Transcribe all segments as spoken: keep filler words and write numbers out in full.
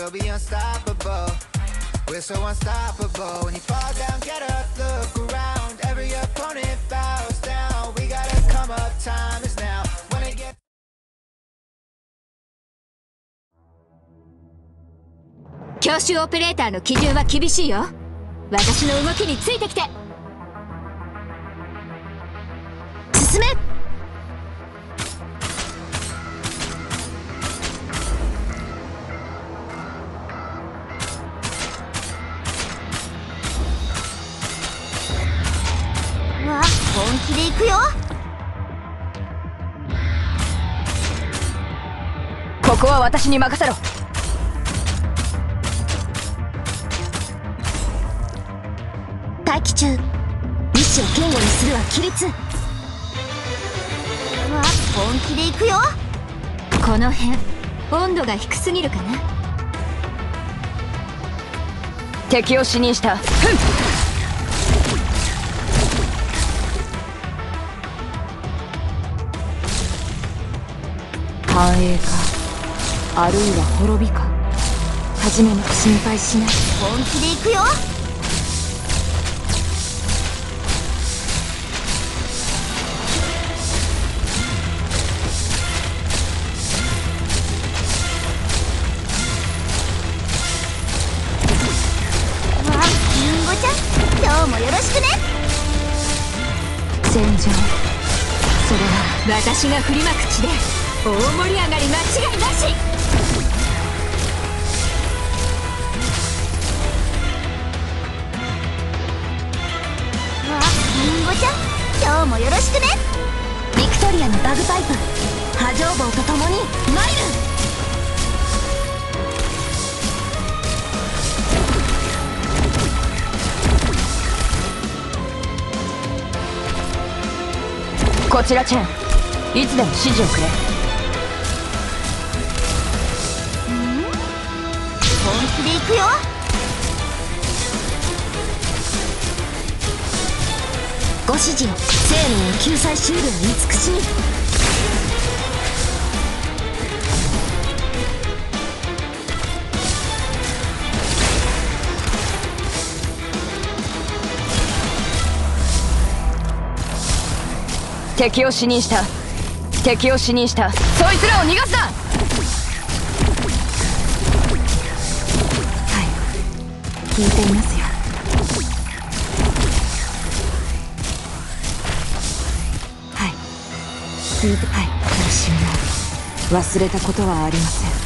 we'll be unstoppable. We're so unstoppable. When you fall down, get up, look around. Every opponent bows down. We gotta come up, time is now. When it gets 教習オペレーターの基準は厳しいよ。私の動きについてきて。進め。 わあ、本気で行くよ。 ここは私に任せろ。 待機中。 意志を堅固にするは規律。 わあ、本気で行くよ。 この辺温度が低すぎるかな。敵を視認した。ふん。繁栄か、あるいは滅びか。初めの心配しない。 本気で行くよ。わあ、リンゴちゃん、今日もよろしくね。 戦場、それは私が振りまく地で大盛り上がり間違いなし。 わあ、リンゴちゃん、今日もよろしくね。 ビクトリアのバグパイプ、波状棒と共にマイル。こちらチェン、いつでも指示をくれ。 本気で行くよ。 ご指示を。生命を救済しうるは慈しみ。敵を視認した。敵を視認した。そいつらを逃がすな。はい、聞いていますよ。はい、聞いて。はい、私も忘れたことはありません。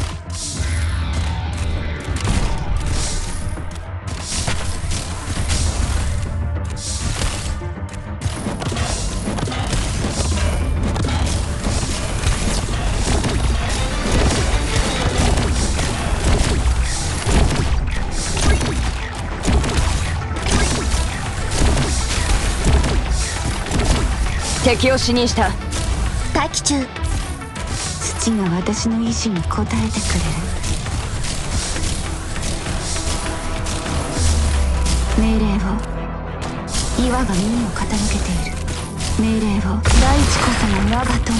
敵を視認した。 待機中。 土が私の意志に応えてくれる。命令を。岩が耳を傾けている。命令を。大地こそが我が友。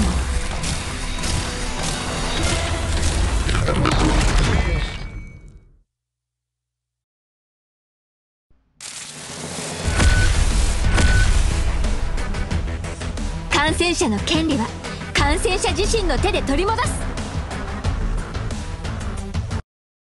感染者の権利は感染者自身の手で取り戻す。